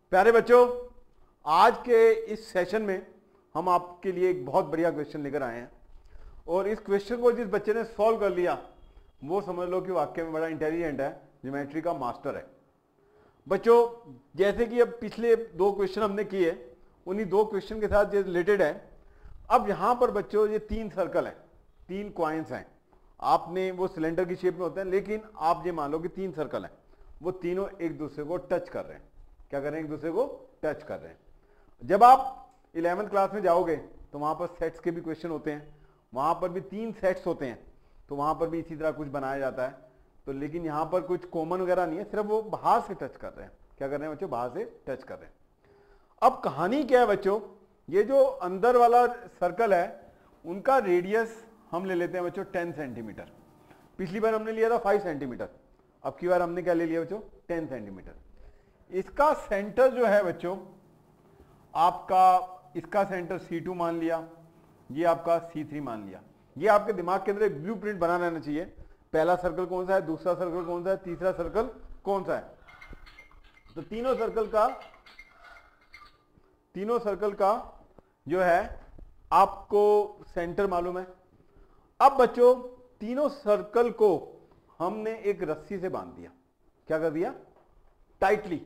प्यारे बच्चों, आज के इस सेशन में हम आपके लिए एक बहुत बढ़िया क्वेश्चन लेकर आए हैं और इस क्वेश्चन को जिस बच्चे ने सॉल्व कर लिया वो समझ लो कि वाकई में बड़ा इंटेलिजेंट है, ज्योमेट्री का मास्टर है। बच्चों, जैसे कि अब पिछले दो क्वेश्चन हमने किए, उन्हीं दो क्वेश्चन के साथ जो रिलेटेड है। अब यहां पर बच्चों ये तीन सर्कल हैं, तीन क्वाइंस हैं। आपने वो सिलेंडर की शेप में होते हैं, लेकिन आप ये मान लो कि तीन सर्कल हैं, वो तीनों एक दूसरे को टच कर रहे हैं। क्या कर रहे हैं? एक दूसरे को टच कर रहे हैं। जब आप 11th क्लास में जाओगे तो वहां पर सेट्स के भी क्वेश्चन होते हैं, वहां पर भी तीन सेट्स होते हैं, तो वहां पर भी इसी तरह कुछ बनाया जाता है। तो लेकिन यहां पर कुछ कॉमन वगैरह नहीं है, सिर्फ वो बाहर से टच कर रहे हैं। क्या कर रहे हैं बच्चों? बाहर से टच कर रहे हैं। अब कहानी क्या है बच्चों? ये जो अंदर वाला सर्कल है उनका रेडियस हम ले लेते हैं बच्चों 10 सेंटीमीटर। पिछली बार हमने लिया था 5 सेंटीमीटर, अब की बार हमने क्या ले लिया बच्चों? 10 सेंटीमीटर। इसका सेंटर जो है बच्चों आपका, इसका सेंटर C2 मान लिया, ये आपका C3 मान लिया। ये आपके दिमाग के अंदर एक ब्लूप्रिंट बना रहना चाहिए। पहला सर्कल कौन सा है, दूसरा सर्कल कौन सा है, तीसरा सर्कल कौन सा है। तो तीनों सर्कल का जो है आपको सेंटर मालूम है। अब बच्चों तीनों सर्कल को हमने एक रस्सी से बांध दिया। क्या कर दिया? टाइटली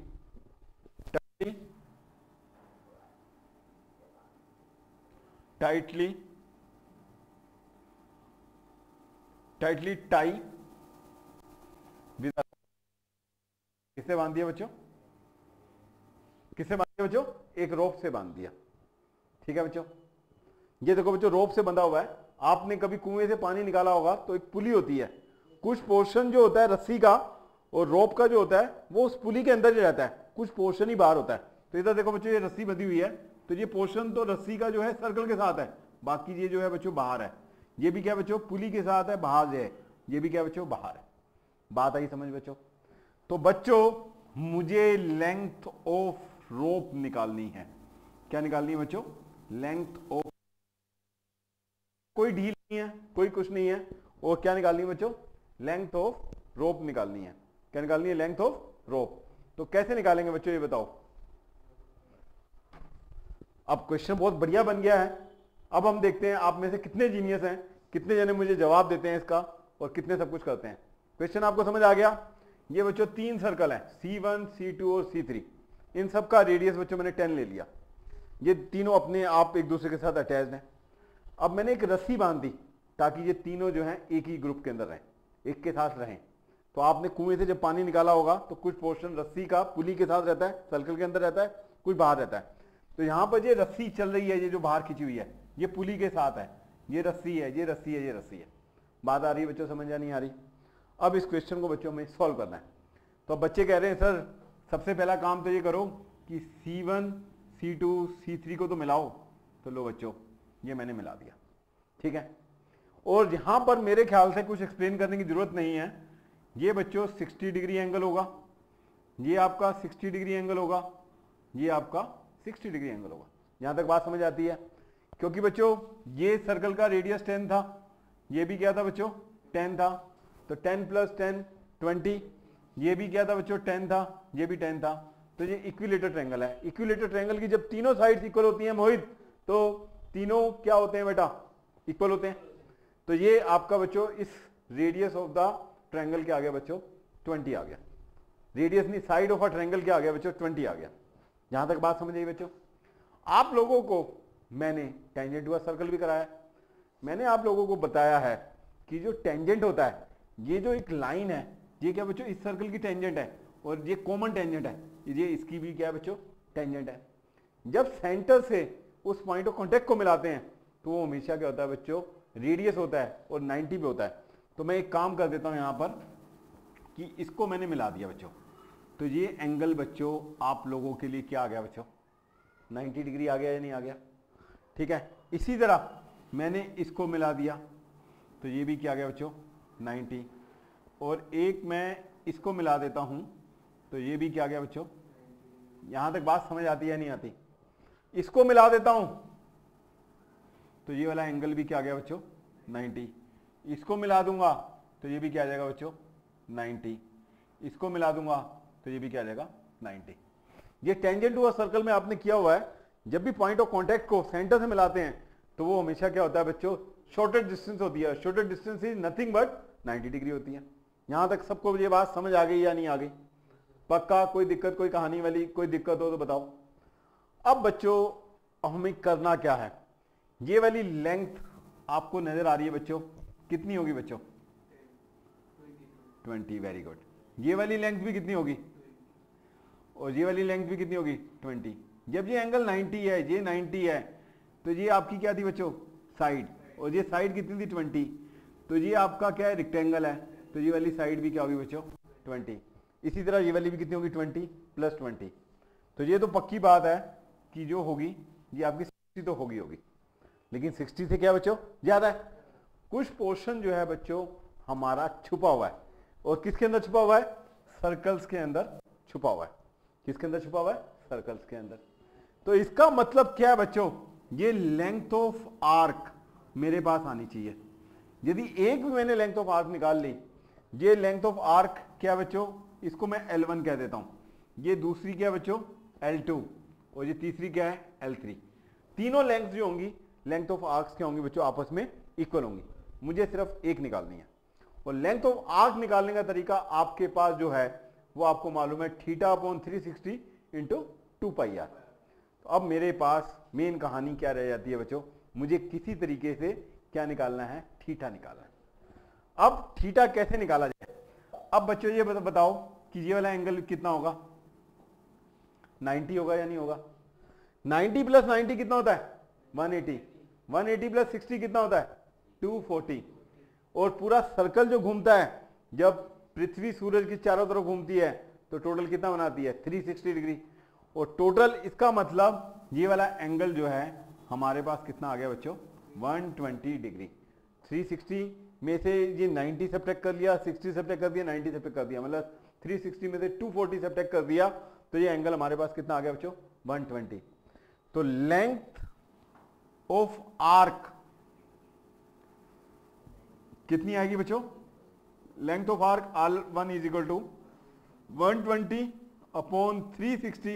टाई किससे बांध दिया बच्चों? किससे बांध दिया बच्चों? एक रोप से बांध दिया। ठीक है बच्चों, ये देखो बच्चों रोप से बंधा हुआ है। आपने कभी कुएं से पानी निकाला होगा तो एक पुली होती है, कुछ पोर्शन जो होता है रस्सी का और रोप का जो होता है वो उस पुली के अंदर ही रहता है, कुछ पोर्शन ही बाहर होता है। तो इधर देखो बच्चों ये रस्सी बंधी हुई है, तो ये पोर्शन तो रस्सी का जो है सर्कल के साथ है, बाकी ये जो है बच्चों बाहर है। ये भी क्या बच्चों? पुली के साथ है, बाहर है। ये भी क्या बच्चों? बाहर है। बात आई समझ बच्चों? तो बच्चों मुझे लेंथ ऑफ रोप निकालनी है। क्या निकालनी है बच्चों? लेंथ ऑफ, कोई ढील नहीं है, कोई कुछ नहीं है, और क्या निकालनी है बच्चों? लेंथ ऑफ रोप निकालनी है। क्या निकालनी है? Length of rope. तो कैसे निकालेंगे बच्चों ये बताओ। अब क्वेश्चन बहुत बढ़िया बन गया है। अब हम देखते हैं आप में से कितने जीनियस हैं, कितने जने मुझे जवाब देते हैं इसका और कितने सब कुछ करते हैं। क्वेश्चन आपको समझ आ गया? ये बच्चों तीन सर्कल हैं, C1, C2 और C3। इन सब का रेडियस बच्चों मैंने 10 ले लिया। ये तीनों अपने आप एक दूसरे के साथ अटैच्ड हैं। अब मैंने एक रस्सी बांध दी ताकि ये तीनों जो हैं एक ही ग्रुप के अंदर रहें, एक के साथ रहें। तो आपने कुएं से जब पानी निकाला होगा तो कुछ पोर्शन रस्सी का पुली के साथ रहता है, सर्कल के अंदर रहता है, कुछ बाहर रहता है। तो यहां पर ये रस्सी चल रही है, ये जो बाहर खींची हुई है ये पुली के साथ है, ये रस्सी है, ये रस्सी है, ये रस्सी है। बात आ रही है बच्चों? समझ या नहीं आ रही? अब इस क्वेश्चन को बच्चों में सॉल्व करना है। तो अब बच्चे कह रहे हैं सर सबसे पहला काम तो ये करो कि C1, C2, C3 को तो मिलाओ। तो लो बच्चों ये मैंने मिला दिया। ठीक है, और यहां पर मेरे ख्याल से कुछ एक्सप्लेन करने की जरूरत नहीं है। ये बच्चों 60 डिग्री एंगल होगा, ये आपका 60 डिग्री एंगल होगा, ये आपका 60 डिग्री एंगल होगा। यहां तक बात समझ आती है? क्योंकि बच्चों ये सर्कल का रेडियस 10 था, ये भी क्या था बच्चों? 10 था। तो 10 + 10 20। ये भी क्या था बच्चों? 10 था, ये भी 10 था। तो ये इक्विलेटर ट्रायंगल है। इक्विलेटर ट्रायंगल की जब तीनों साइड्स इक्वल होती हैं मोहित, तो तीनों क्या होते हैं बेटा? इक्वल होते हैं। तो ये आपका बच्चों इस रेडियस ऑफ द ट्रायंगल क्या आ गया बच्चों? 20 आ गया। रेडियस नहीं, साइड ऑफ अ ट्रायंगल क्या आ गया बच्चों? 20 आ गया। यहां तक बात समझ आई बच्चों? आप लोगों को मैंने टेंजेंट हुआ सर्कल भी कराया। मैंने आप लोगों को बताया है कि जो टेंजेंट होता है, ये जो एक लाइन है, ये क्या बच्चों? इस सर्कल की टेंजेंट है, और ये कॉमन टेंजेंट है, ये इसकी भी क्या है बच्चों? टेंजेंट है। जब सेंटर से उस पॉइंट ऑफ कॉन्टेक्ट को मिलाते हैं तो वो हमेशा क्या होता है बच्चों? रेडियस होता है और 90 पे होता है। तो मैं एक काम कर देता हूं यहां पर कि इसको मैंने मिला दिया बच्चों। तो ये एंगल बच्चों आप लोगों के लिए क्या आ गया बच्चों? 90 डिग्री आ गया या नहीं आ गया? ठीक है, इसी तरह मैंने इसको मिला दिया तो ये भी क्या आ गया बच्चों? 90। और एक मैं इसको मिला देता हूं तो ये भी क्या आ गया बच्चों? यहां तक बात समझ आती है या नहीं आती? इसको मिला देता हूं तो ये वाला एंगल भी क्या आ गया बच्चों? 90। इसको मिला दूंगा तो ये भी क्या आ जाएगा बच्चों? 90। इसको मिला दूंगा तो ये भी क्या आ जाएगा? 90। ये टेंजेंट टू अ सर्कल में आपने किया हुआ है, जब भी पॉइंट ऑफ कांटेक्ट को सेंटर से मिलाते हैं तो वो हमेशा क्या होता है बच्चों, शॉर्टेस्ट डिस्टेंस होती है। Shortest distance is nothing but 90 degree होती है। यहां तक सबको ये बात समझ आ गई या नहीं आ गई? पक्का? कोई दिक्कत, कोई कहानी वाली कोई दिक्कत हो तो बताओ। अब बच्चों हमें करना क्या है, ये वाली लेंथ आपको नजर आ रही है बच्चों, कितनी होगी बच्चों? 20। Very good. ये वाली लेंथ भी कितनी होगी? और ये वाली लेंथ भी कितनी होगी? 20। जब ये एंगल 90 है, ये 90 है, तो ये आपकी क्या थी बच्चों? साइड। और ये साइड कितनी थी? 20। तो ये आपका क्या है? रेक्टेंगल है, तो ये वाली साइड भी क्या होगी बच्चों? 20। इसी तरह ये वाली भी कितनी होगी? 20 प्लस 20। तो ये तो पक्की बात है कि जो होगी ये आपकी 60 तो होगी, लेकिन 60 से क्या बच्चों ज्यादा है। कुछ पोर्शन जो है बच्चों हमारा छुपा हुआ है, और किसके अंदर छुपा हुआ है? सर्कल्स के अंदर छुपा हुआ है। किसके अंदर छुपा हुआ है? सर्कल्स के अंदर। तो इसका मतलब क्या है बच्चों, ये लेंथ ऑफ आर्क मेरे पास आनी चाहिए। यदि एक भी मैंने लेंथ ऑफ आर्क निकाल ली, ये लेंथ ऑफ आर्क क्या बच्चों, इसको मैं L1 कह देता हूं। ये दूसरी क्या बच्चों? L2। और ये तीसरी क्या है? L3। तीनों लेंथ जो होंगी, लेंथ ऑफ आर्क्स क्या होंगी बच्चों? आपस में इक्वल होंगी। मुझे सिर्फ एक निकालनी है, और लेंथ ऑफ आर्क निकालने का तरीका आपके पास जो है वो आपको मालूम है, θ/360 × 2πr। तो अब मेरे पास मेन कहानी क्या रह जाती है बच्चों, मुझे किसी तरीके से क्या निकालना है? थीटा निकालना है। अब थीटा कैसे निकाला जाए? अब बच्चों ये बताओ कि ये वाला एंगल कितना होगा? 90 होगा या नहीं होगा? 90 प्लस 90 कितना होता है? 180। 180 प्लस 60 कितना होता है? 240। और पूरा सर्कल जो घूमता है, जब पृथ्वी सूरज की चारों तरफ घूमती है तो टोटल कितना बनाती है? 360 डिग्री। और टोटल इसका मतलब ये वाला एंगल जो है हमारे पास कितना आ गया बच्चों? 120 डिग्री। 360 में से ये 90 सब्ट्रैक्ट कर लिया, 60 सब्ट्रैक्ट कर दिया, 90 सब्ट्रैक्ट कर दिया, मतलब 360 में से 240 सब्ट्रैक्ट कर दिया, तो ये एंगल हमारे पास कितना आ गया बच्चों? 120। तो लेंथ ऑफ आर्क कितनी आएगी बच्चों? Length of arc R1 is equal to 120/360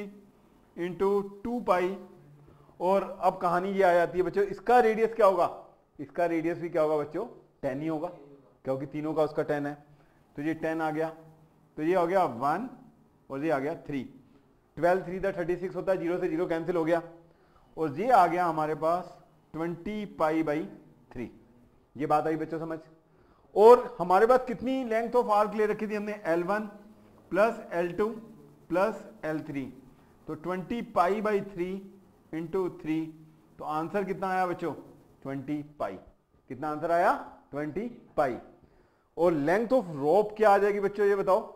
× 2π। और अब कहानी ये आ जाती है बच्चों, इसका रेडियस क्या होगा? इसका रेडियस भी क्या होगा बच्चों? 10 ही होगा, क्योंकि तीनों का उसका 10 है। तो ये 10 आ गया, तो ये हो गया 1 और ये आ गया 3। 12 3 36 होता है, 0 से 0 कैंसिल हो गया, और ये आ गया हमारे पास 20π/3। ये बात आई बच्चों समझ? और हमारे पास कितनी लेंथ ऑफ आर्क ले रखी थी हमने? L1 plus L2 plus L3, तो 20π/3 × 3। तो आंसर कितना आया बच्चों? 20π। कितना आंसर आया? 20π। और लेंथ ऑफ रोप क्या आ जाएगी बच्चों, ये बताओ?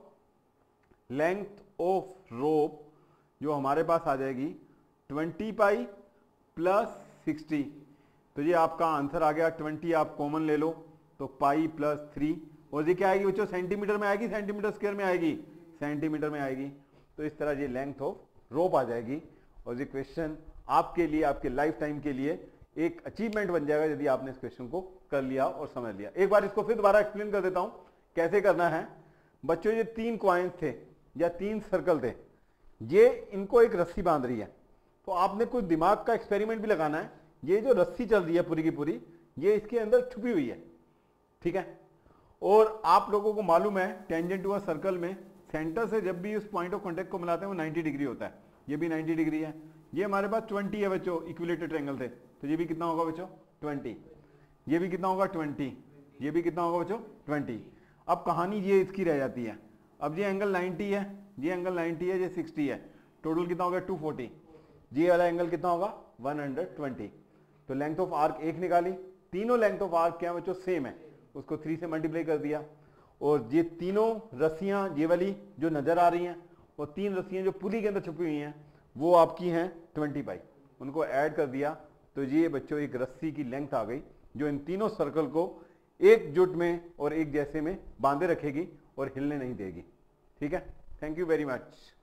लेंथ ऑफ रोप जो हमारे पास आ जाएगी 20π + 60। तो ये आपका आंसर आ गया। 20 आप कॉमन ले लो तो पाई + 3, और ये क्या आएगी बच्चों? सेंटीमीटर में आएगी, सेंटीमीटर स्क्वायर में आएगी, सेंटीमीटर में आएगी। तो इस तरह ये लेंथ ऑफ रोप आ जाएगी। और ये क्वेश्चन आपके लिए, आपके लाइफ टाइम के लिए एक अचीवमेंट बन जाएगा यदि आपने इस क्वेश्चन को कर लिया और समझ लिया। एक बार इसको फिर दोबारा एक्सप्लेन कर देता हूं कैसे करना है बच्चों। ये 3 कॉइन्स थे या 3 सर्कल थे, ये इनको एक रस्सी बांध रही है, तो आपने कोई दिमाग का एक्सपेरिमेंट भी लगाना है। ये जो रस्सी चल रही है पूरी की पूरी, ये इसके अंदर छुपी हुई है, ठीक है। और आप लोगों को मालूम है टेंजेंट टू अ सर्कल में सेंटर से जब भी उस पॉइंट ऑफ कांटेक्ट को मिलाते हैं वो 90 डिग्री होता है। ये भी 90 डिग्री है। ये हमारे पास 20 है बच्चों, इक्विलेटरल ट्रायंगल थे, तो ये भी कितना होगा बच्चों? 20। ये भी कितना होगा? 20। ये भी कितना होगा बच्चों? 20। अब कहानी ये इसकी रह जाती है। अब ये एंगल 90 है, ये एंगल 90 है, ये 60 है, टोटल कितना होगा? 240। ये वाला एंगल कितना होगा? 120। तो लेंथ ऑफ आर्क एक निकाली, तीनों लेंथ ऑफ आर्क क्या बच्चों? सेम है, उसको 3 से मल्टीप्लाई कर दिया। और ये तीनों रस्सियां, ये वाली जो नजर आ रही हैं, और 3 रस्सियां जो पुली के अंदर छुपी हुई हैं, वो आपकी हैं 20π। उनको ऐड कर दिया तो ये बच्चों एक रस्सी की लेंथ आ गई जो इन तीनों सर्कल को एक जुट में और एक जैसे में बांधे रखेगी और हिलने नहीं देगी। ठीक है, थैंक यू वेरी मच।